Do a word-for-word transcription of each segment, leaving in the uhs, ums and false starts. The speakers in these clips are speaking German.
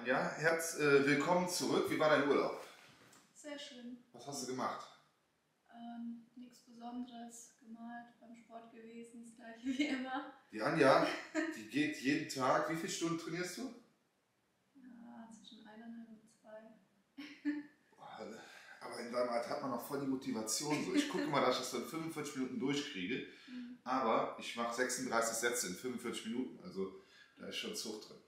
Anja, Herz, äh, willkommen zurück. Wie war dein Urlaub? Sehr schön. Was hast du gemacht? Ähm, nichts Besonderes, gemalt, beim Sport gewesen, das gleiche wie immer. Die Anja, die geht jeden Tag. Wie viele Stunden trainierst du? Ja, zwischen eineinhalb und zwei. Aber in deinem Alter hat man noch voll die Motivation. So. Ich gucke mal, dass ich das so in fünfundvierzig Minuten durchkriege. Mhm. Aber ich mache sechsunddreißig Sätze in fünfundvierzig Minuten. Also da ist schon Zug drin.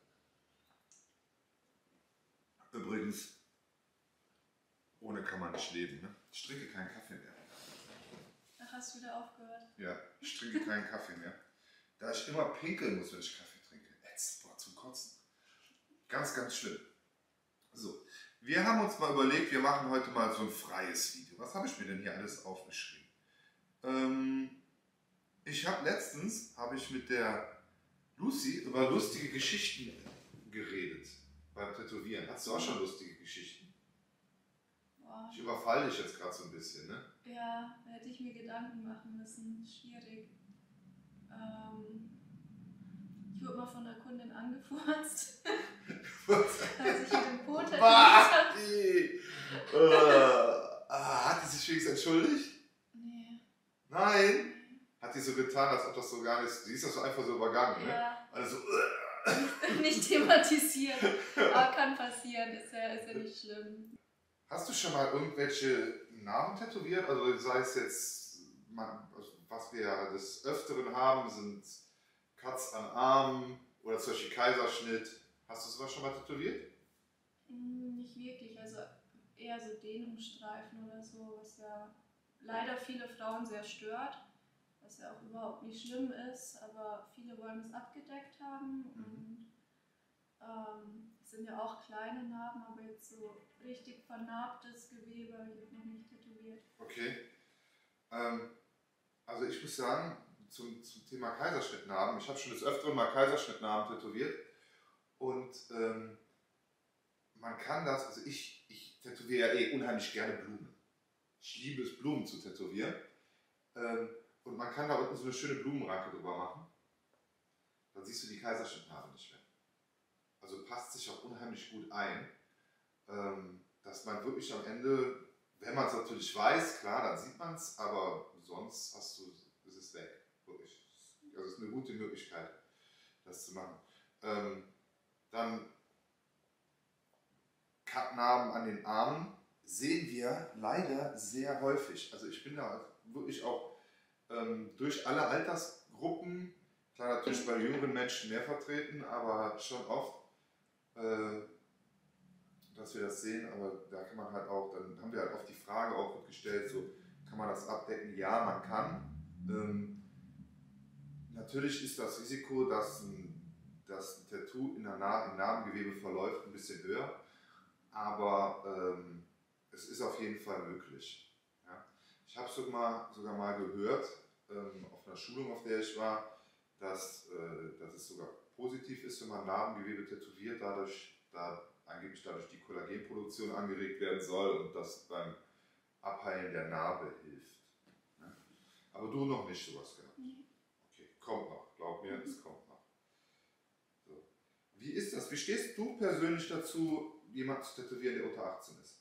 Übrigens, ohne kann man nicht leben. Ne? Ich trinke keinen Kaffee mehr. Ach, hast du wieder aufgehört? Ja, ich trinke keinen Kaffee mehr. Da ich immer pinkeln muss, wenn ich Kaffee trinke. Jetzt, boah, zum Kotzen. Ganz, ganz schlimm. So, wir haben uns mal überlegt, wir machen heute mal so ein freies Video. Was habe ich mir denn hier alles aufgeschrieben? Ähm, ich habe letztens, habe ich mit der Lucy über lustige Geschichten geredet beim Tätowieren. Hast du auch schon lustige Geschichten? Boah. Ich überfalle dich jetzt gerade so ein bisschen, ne? Ja, da hätte ich mir Gedanken machen müssen. Schwierig. Ähm, ich wurde mal von der Kundin angefurzt. Als ich mit dem Po tätowiert habe. äh, ah, hat die sich wenigstens entschuldigt? Nee. Nein? Hat die so getan, als ob das so gar nicht... Die ist das so einfach so übergangen, ne? Ja. Also so... Nicht thematisiert. Aber kann passieren, ist ja, ist ja nicht schlimm. Hast du schon mal irgendwelche Namen tätowiert? Also sei es jetzt, was wir ja des Öfteren haben, sind Cuts an Armen oder zum Beispiel Kaiserschnitt. Hast du sowas schon mal tätowiert? Nicht wirklich, also eher so Dehnungsstreifen oder so, was ja leider viele Frauen sehr stört, was ja auch überhaupt nicht schlimm ist, aber viele wollen es abgedeckt haben und ähm, es sind ja auch kleine Narben, aber jetzt so richtig vernarbtes Gewebe habe ich noch nicht tätowiert. Okay. Ähm, also ich muss sagen, zum, zum Thema Kaiserschnittnarben, ich habe schon des Öfteren mal Kaiserschnittnarben tätowiert und ähm, man kann das, also ich, ich tätowiere ja eh unheimlich gerne Blumen. Ich liebe es, Blumen zu tätowieren. Ähm, und man kann da unten so eine schöne Blumenranke drüber machen. Dann siehst du die Kaiserschnittnarbe nicht mehr. Also passt sich auch unheimlich gut ein, ähm, dass man wirklich am Ende, wenn man es natürlich weiß, klar, dann sieht man es, aber sonst hast du, ist es weg. Wirklich. Also es ist eine gute Möglichkeit, das zu machen. Ähm, dann Cutnarben an den Armen sehen wir leider sehr häufig. Also ich bin da wirklich auch ähm, durch alle Altersgruppen, klar natürlich bei jüngeren Menschen mehr vertreten, aber schon oft, äh, dass wir das sehen, aber da kann man halt auch, dann haben wir halt oft die Frage auch gestellt, so kann man das abdecken? Ja, man kann. Ähm, natürlich ist das Risiko, dass ein, dass ein Tattoo in der Na im Narbengewebe verläuft, ein bisschen höher. Aber ähm, es ist auf jeden Fall möglich. Ja. Ich habe sogar, sogar mal gehört, ähm, auf einer Schulung, auf der ich war, dass, äh, dass es sogar positiv ist, wenn man Narbengewebe tätowiert, dadurch, da angeblich dadurch die Kollagenproduktion angeregt werden soll und das beim Abheilen der Narbe hilft. Ja. Aber du noch nicht sowas gehabt? Okay, kommt noch, glaub mir, es kommt noch. So. Wie ist das? Wie stehst du persönlich dazu, jemanden zu tätowieren, der unter achtzehn ist?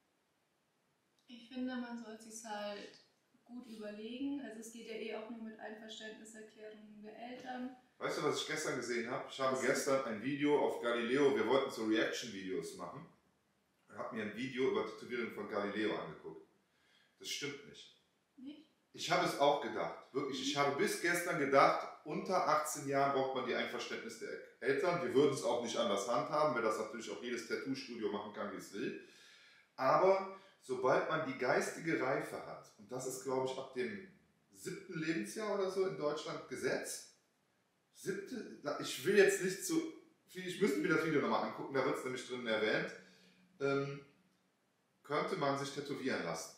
Ich finde, man sollte es halt gut überlegen. Also es geht ja eh auch nur mit Einverständniserklärungen der Eltern. Weißt du, was ich gestern gesehen habe? Ich habe gestern ein Video auf Galileo, wir wollten so Reaction-Videos machen. Ich habe mir ein Video über Tätowierung von Galileo angeguckt. Das stimmt nicht. Nicht? Ich habe es auch gedacht, wirklich. Ich habe bis gestern gedacht, unter achtzehn Jahren braucht man die Einverständnis der Eltern. Wir würden es auch nicht anders handhaben, weil das natürlich auch jedes Tattoo-Studio machen kann, wie es will. Aber sobald man die geistige Reife hat, und das ist, glaube ich, ab dem siebten Lebensjahr oder so in Deutschland Gesetz, siebte, ich will jetzt nicht zu viel, ich müsste mir das Video nochmal angucken, da wird es nämlich drin erwähnt, ähm, könnte man sich tätowieren lassen.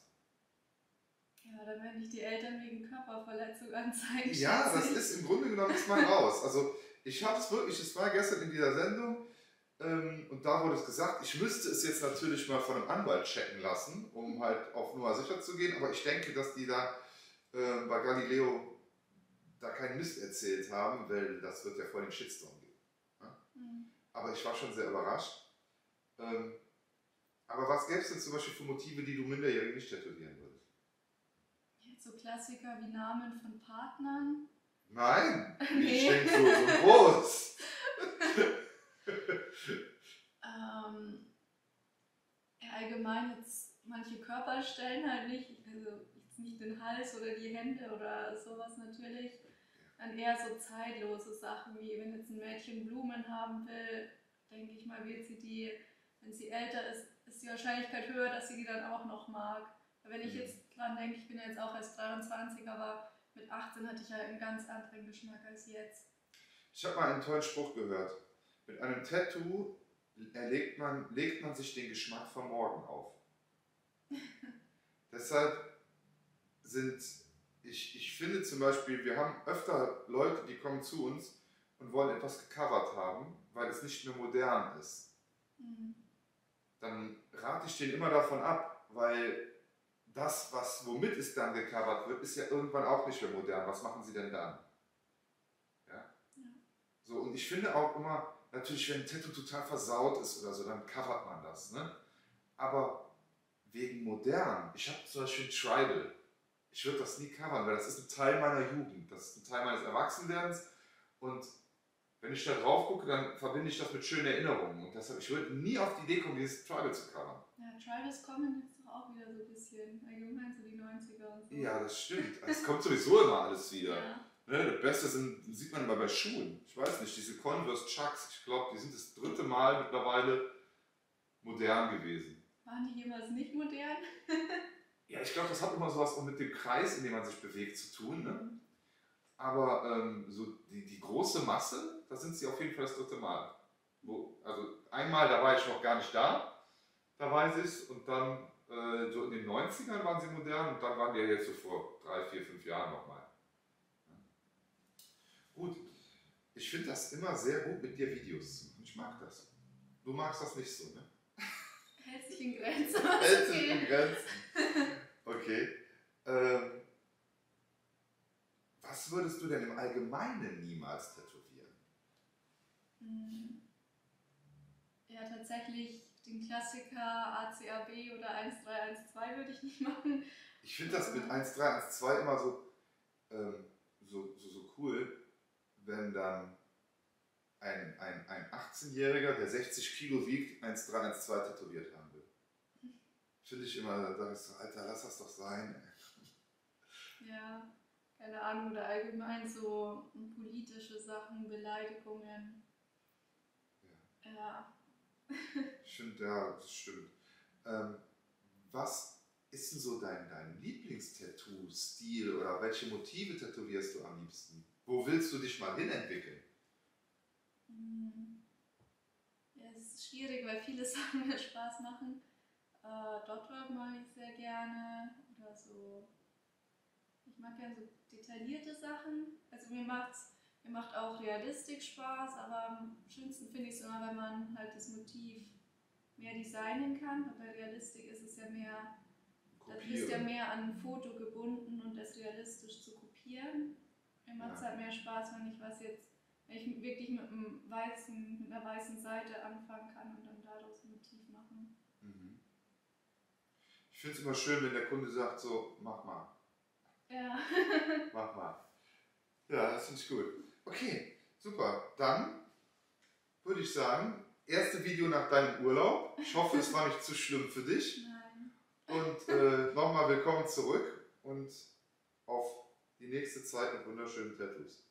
Ja, dann werden nicht die Eltern wegen Körperverletzung anzeigen. Ja, das ist im Grunde genommen ist mal raus. Also ich habe es wirklich, es war gestern in dieser Sendung ähm, und da wurde es gesagt, ich müsste es jetzt natürlich mal von einem Anwalt checken lassen, um halt auf Nummer sicher zu gehen, aber ich denke, dass die da äh, bei Galileo da keinen Mist erzählt haben, weil das wird ja voll den Shitstorm geben. Ja? Mhm. Aber ich war schon sehr überrascht. Ähm, aber was gäbe es denn zum Beispiel für Motive, die du Minderjährige nicht tätowieren würdest? Jetzt so Klassiker wie Namen von Partnern. Nein, Nee. ich denke so, so groß. ähm, ja, allgemein jetzt manche Körperstellen halt nicht, also jetzt nicht den Hals oder die Hände oder sowas natürlich. Dann eher so zeitlose Sachen, wie wenn jetzt ein Mädchen Blumen haben will, denke ich mal, wird sie die, wenn sie älter ist, ist die Wahrscheinlichkeit höher, dass sie die dann auch noch mag. Wenn ich jetzt dran denke, ich bin ja jetzt auch erst dreiundzwanzig, aber mit achtzehn hatte ich ja einen ganz anderen Geschmack als jetzt. Ich habe mal einen tollen Spruch gehört. Mit einem Tattoo erlegt man, legt man sich den Geschmack von morgen auf. Deshalb sind, ich, ich finde zum Beispiel, wir haben öfter Leute, die kommen zu uns und wollen etwas gecovert haben, weil es nicht mehr modern ist. Mhm. Dann rate ich denen immer davon ab, weil das, was, womit es dann gecovert wird, ist ja irgendwann auch nicht mehr modern. Was machen sie denn dann? Ja? Ja. So, und ich finde auch immer, natürlich, wenn ein Tattoo total versaut ist oder so, dann covert man das. Ne? Aber wegen modern, ich habe zum Beispiel ein Tribal. Ich würde das nie covern, weil das ist ein Teil meiner Jugend, das ist ein Teil meines Erwachsenwerdens. Und wenn ich da drauf gucke, dann verbinde ich das mit schönen Erinnerungen. Und deshalb, ich würde nie auf die Idee kommen, dieses Tribal zu covern. Ja, Tribals kommen jetzt doch auch wieder so ein bisschen, allgemein so die neunziger und so. Ja, das stimmt. Es kommt sowieso immer alles wieder. Ja. Ne, das Beste sind, sieht man immer bei Schuhen. Ich weiß nicht, diese Converse Chucks, ich glaube, die sind das dritte Mal mittlerweile modern gewesen. Waren die jemals nicht modern? Ja, ich glaube, das hat immer sowas auch mit dem Kreis, in dem man sich bewegt, zu tun. Ne? Aber ähm, so die, die große Masse, da sind sie auf jeden Fall das dritte Mal. Wo, also einmal, da war ich noch gar nicht da, da weiß ich es. Und dann äh, so in den neunzigern waren sie modern und dann waren die ja jetzt so vor drei, vier, fünf Jahren nochmal. Ja. Gut, ich finde das immer sehr gut, mit dir Videos zu machen. Ich mag das. Du magst das nicht so, ne? Hält sich in Grenzen. Hält sich in Grenzen. Okay. Ähm, was würdest du denn im Allgemeinen niemals tätowieren? Ja, tatsächlich den Klassiker A C A B oder eins drei eins zwei würde ich nicht machen. Ich finde das mit eins drei eins zwei immer so, ähm, so, so, so cool, wenn dann ein, ein, ein achtzehnjähriger, der sechzig Kilo wiegt, eins drei eins zwei tätowiert haben will. Finde ich immer, da sage ich so, Alter, lass das doch sein. Ja, keine Ahnung, oder allgemein so politische Sachen, Beleidigungen. Ja. Ja. Ich finde, ja, das stimmt. Ähm, was ist denn so dein, dein Lieblingstattoo-Stil oder welche Motive tätowierst du am liebsten? Wo willst du dich mal hinentwickeln? Ja, es ist schwierig, weil viele Sachen mir Spaß machen. Äh, Dotwork mag ich sehr gerne oder so. Ich mag gerne so detaillierte Sachen. Also mir macht's, mir macht auch Realistik Spaß, aber am schönsten finde ich es immer, wenn man halt das Motiv mehr designen kann. Und bei Realistik ist es ja mehr, da bist ja mehr an ein Foto gebunden und das realistisch zu kopieren. Mir macht es ja. halt mehr Spaß, wenn ich was jetzt, wenn ich wirklich mit, einem weißen, mit einer weißen Seite anfangen kann und dann daraus ein Motiv machen. Mhm. Ich finde es immer schön, wenn der Kunde sagt so, mach mal. Ja. Mach mal. Ja, das finde ich gut. Okay, super. Dann würde ich sagen, erste Video nach deinem Urlaub. Ich hoffe, es war nicht zu schlimm für dich. Nein. Und äh, nochmal willkommen zurück und auf die nächste Zeit mit wunderschönen Tattoos.